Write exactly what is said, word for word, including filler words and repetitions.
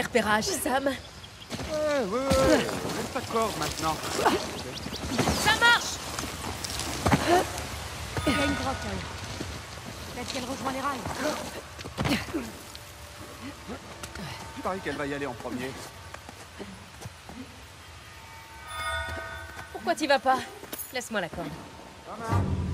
repérage, Sam. Ouais, ouais, ouais. Laisse ta corde maintenant. Ça marche! Il y a une grotte là-haut. Peut-être qu'elle rejoint les rails. Je parie qu'elle va y aller en premier. Pourquoi t'y vas pas? Laisse-moi la corde. Ça marche.